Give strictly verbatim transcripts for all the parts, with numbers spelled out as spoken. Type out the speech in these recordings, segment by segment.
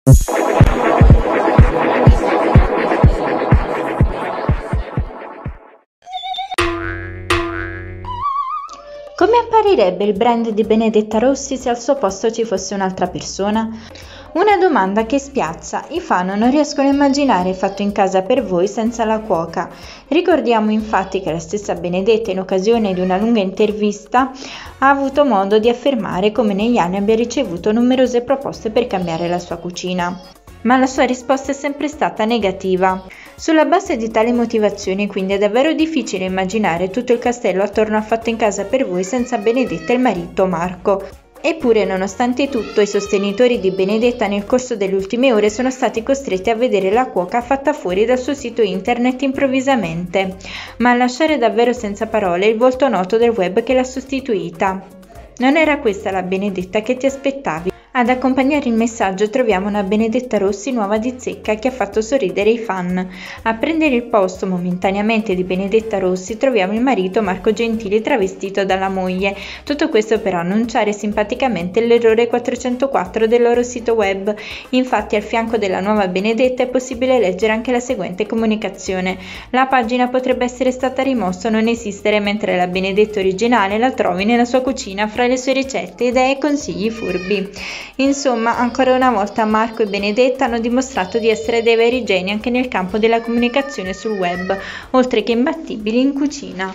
Come apparirebbe il brand di Benedetta Rossi se al suo posto ci fosse un'altra persona? Una domanda che spiazza, i fan non riescono a immaginare fatto in casa per voi senza la cuoca. Ricordiamo infatti che la stessa Benedetta, in occasione di una lunga intervista, ha avuto modo di affermare come negli anni abbia ricevuto numerose proposte per cambiare la sua cucina. Ma la sua risposta è sempre stata negativa. Sulla base di tali motivazioni, quindi, è davvero difficile immaginare tutto il castello attorno a Fatto in casa per voi senza Benedetta e il marito Marco. Eppure, nonostante tutto, i sostenitori di Benedetta nel corso delle ultime ore sono stati costretti a vedere la cuoca fatta fuori dal suo sito internet improvvisamente, ma a lasciare davvero senza parole il volto noto del web che l'ha sostituita. Non era questa la Benedetta che ti aspettavi? Ad accompagnare il messaggio troviamo una Benedetta Rossi nuova di zecca che ha fatto sorridere i fan. A prendere il posto momentaneamente di Benedetta Rossi troviamo il marito Marco Gentili travestito dalla moglie. Tutto questo per annunciare simpaticamente l'errore quattrocentoquattro del loro sito web. Infatti al fianco della nuova Benedetta è possibile leggere anche la seguente comunicazione. La pagina potrebbe essere stata rimossa o non esistere, mentre la Benedetta originale la trovi nella sua cucina fra le sue ricette, idee e consigli furbi. Insomma, ancora una volta Marco e Benedetta hanno dimostrato di essere dei veri geni anche nel campo della comunicazione sul web, oltre che imbattibili in cucina.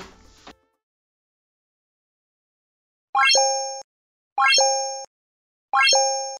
Wow.